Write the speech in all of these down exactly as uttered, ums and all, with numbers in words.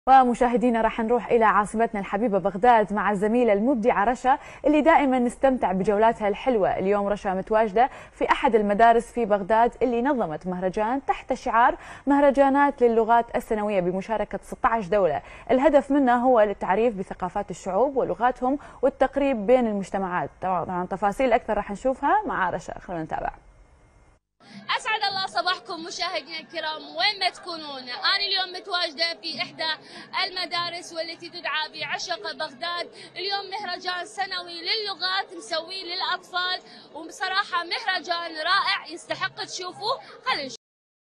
ومشاهدينا راح نروح إلى عاصمتنا الحبيبة بغداد مع الزميلة المبدعة رشا اللي دائما نستمتع بجولاتها الحلوة. اليوم رشا متواجدة في أحد المدارس في بغداد اللي نظمت مهرجان تحت شعار مهرجانات للغات السنوية بمشاركة ستة عشر دولة. الهدف منه هو التعريف بثقافات الشعوب ولغاتهم والتقريب بين المجتمعات. طبعا تفاصيل أكثر راح نشوفها مع رشا، خلونا نتابع. أسعد الله صباحكم مشاهدينا الكرام وين ما تكونون. أنا اليوم متواجدة في إحدى المدارس والتي تدعى بعشق بغداد. اليوم مهرجان سنوي للغات مسويه للأطفال، وبصراحة مهرجان رائع يستحق تشوفوه. خلينا نشوف.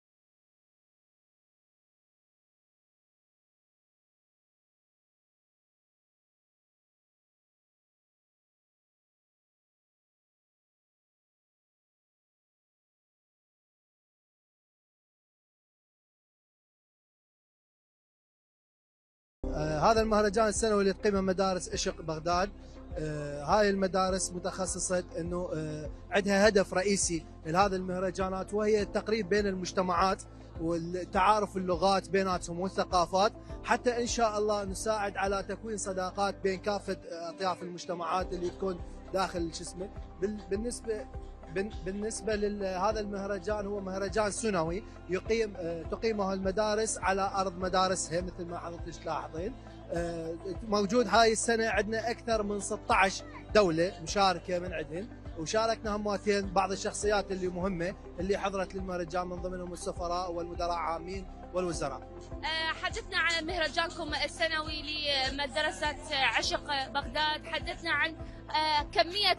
آه هذا المهرجان السنوي اللي تقيمه مدارس عشق بغداد. آه هاي المدارس متخصصة انه آه عندها هدف رئيسي لهذه المهرجانات، وهي التقريب بين المجتمعات والتعارف اللغات بيناتهم والثقافات، حتى ان شاء الله نساعد على تكوين صداقات بين كافة اطياف المجتمعات اللي تكون داخل شو اسمه. بالنسبة بالنسبة لهذا المهرجان، هو مهرجان سنوي يقيم تقيمه المدارس على أرض مدارسها مثل ما حضرتك تلاحظين. موجود هاي السنة عندنا أكثر من ستة عشر دولة مشاركة من عندهم، وشاركنا هماتين بعض الشخصيات اللي مهمة اللي حضرت للمهرجان، من ضمنهم السفراء والمدراء العامين والوزراء. حدثنا عن مهرجانكم السنوي لمدرسة عشق بغداد، حدثنا عن كمية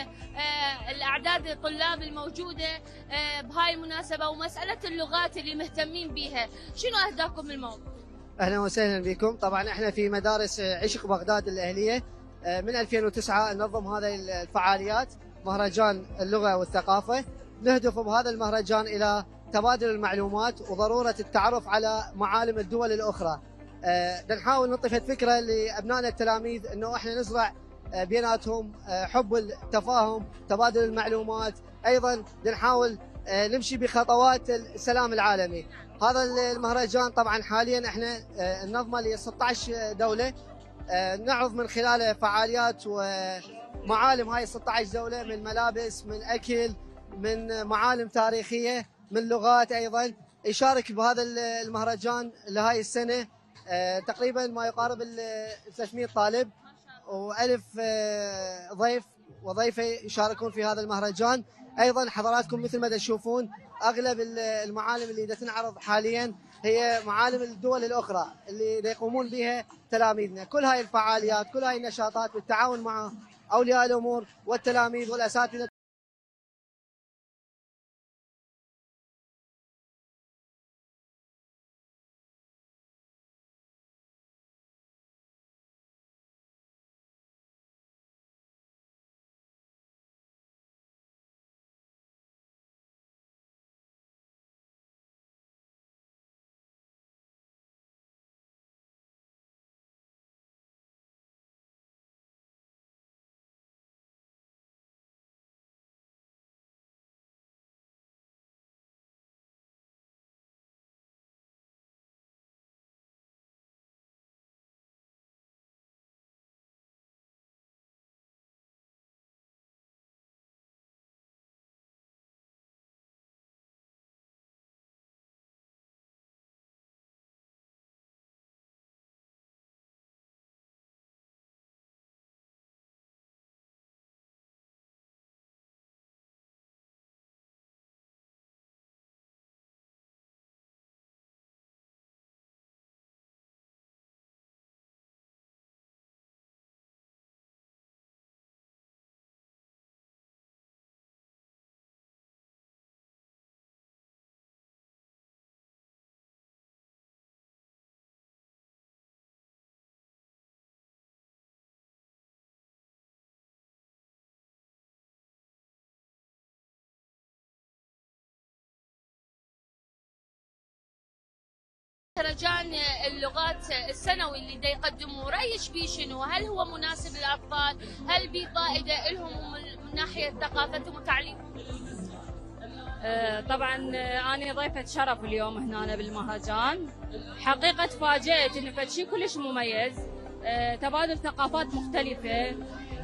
الأعداد الطلاب الموجودة بهاي المناسبة ومسألة اللغات اللي مهتمين بها، شنو أهدافكم الموضوع؟ أهلا وسهلا بكم. طبعا احنا في مدارس عشق بغداد الأهلية من ألفين وتسعة ننظم هذه الفعاليات، مهرجان اللغة والثقافة. نهدف بهذا المهرجان إلى تبادل المعلومات وضرورة التعرف على معالم الدول الأخرى. أه نحاول نطفي فكرة لأبنائنا التلاميذ أنه إحنا نزرع بيناتهم حب التفاهم، تبادل المعلومات. أيضا نحاول نمشي بخطوات السلام العالمي. هذا المهرجان طبعا حاليا احنا ننظمه ل ستة عشر دولة، نعرض من خلاله فعاليات ومعالم هاي ستة عشر دولة، من ملابس، من أكل، من معالم تاريخية، من لغات. أيضا يشارك بهذا المهرجان لهاي السنة تقريبا ما يقارب ال ثلاثمئة طالب وألف ضيف وضيفة يشاركون في هذا المهرجان. أيضا حضراتكم مثل ما تشوفون أغلب المعالم اللي تنعرض حاليا هي معالم الدول الأخرى اللي يقومون بها تلاميذنا. كل هاي الفعاليات، كل هاي النشاطات بالتعاون مع أولياء الأمور والتلاميذ والأساتذة. مهرجان اللغات السنوي اللي دا يقدموه، رأيك بيه شنو؟ هل هو مناسب للأطفال؟ هل بيه فائدة لهم من ناحية ثقافتهم وتعليمهم؟ آه، طبعا آه، أنا ضيفة شرف اليوم هنا بالمهرجان. حقيقة تفاجأت إنه فد شيء كلش مميز، آه، تبادل ثقافات مختلفة.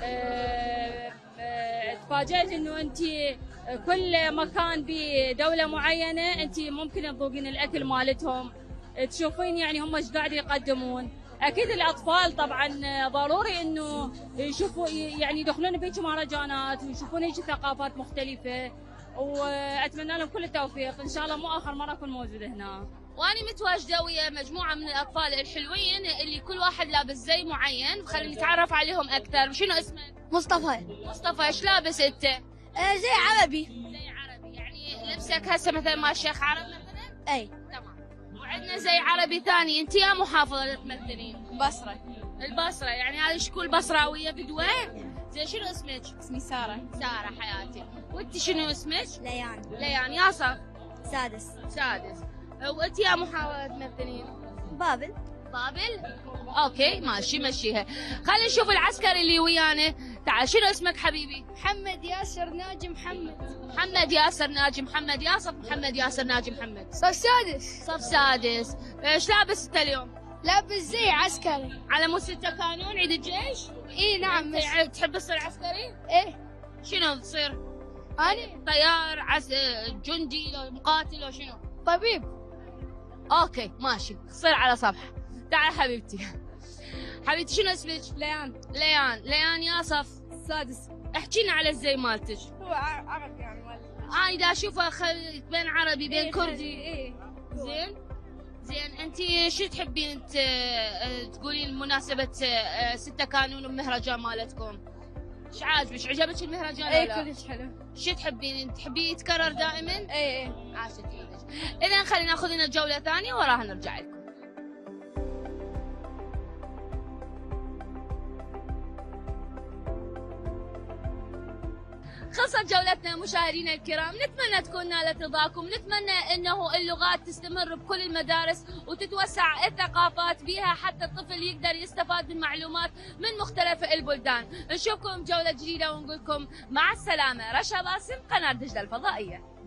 آه، آه، تفاجأت إنه أنت كل مكان بدولة معينة أنت ممكن تذوقين الأكل مالتهم، تشوفين يعني هم ايش قاعد يقدمون. اكيد الاطفال طبعا ضروري انه يشوفوا يعني يدخلون بهيك مهرجانات ويشوفون هيك ثقافات مختلفه، واتمنى لهم كل التوفيق. ان شاء الله مو اخر مره اكون موجوده هنا. وأنا متواجدة ويا مجموعة من الأطفال الحلوين اللي كل واحد لابس زي معين، خلينا نتعرف عليهم أكثر. وشنو اسمك؟ مصطفى. مصطفى، ايش لابس أنت؟ آه زي عربي. زي عربي، يعني لبسك هسه مثلا مال الشيخ عرب مثلا؟ اي تمام. وعندنا زي عربي ثاني، أنت يا محافظة تمثلين؟ بصرة. البصرة، يعني هذه شكول بصراوية بدوة؟ زين شنو اسمك؟ اسمي سارة. سارة حياتي. وأنت شنو اسمك؟ ليان. ليان. يا صف؟ سادس. سادس. وأنت يا محافظة تمثلين؟ بابل. بابل؟ اوكي ماشي مشيها. خلينا نشوف العسكري اللي ويانا. تعال، شنو اسمك حبيبي؟ محمد ياسر ناجي محمد. محمد ياسر ناجي محمد. يا صف محمد ياسر ناجي محمد. صف سادس. صف سادس. ايش لابس انت اليوم؟ لابس زي عسكري. على مود ستة كانون عيد الجيش؟ اي نعم. انت تحب تصير عسكري؟ ايه. شنو تصير؟ انا طيار، عس... جندي، لو مقاتل، لو شنو؟ طبيب. اوكي ماشي، تصير على صفحة. تعال حبيبتي. حبيبتي شنو اسمك؟ ليان. ليان. ليان يا صف سادس. احكينا على الزي مالتك. هو عربي يعني ولا؟ انا دا اشوفه خل... بين عربي بين إيه كردي. ايه. زين زين. انت شو تحبين ت... تقولين بمناسبة ستة كانون المهرجان مالتكم؟ ايش عاجبك؟ عجبك المهرجان ايه ولا؟ كلش حلو. شو تحبين؟ تحبيه يتكرر دائما؟ ايه ايه. عاشت ايدك. اذا خلينا ناخذ لنا جولة ثانية وراها نرجع لكم. خلصت جولتنا مشاهدينا الكرام، نتمنى تكون نالت رضاكم، نتمنى انه اللغات تستمر بكل المدارس وتتوسع الثقافات بها حتى الطفل يقدر يستفاد من معلومات من مختلف البلدان. نشوفكم جولة جديدة ونقول لكم مع السلامة. رشا باسم، قناة دجلة الفضائية.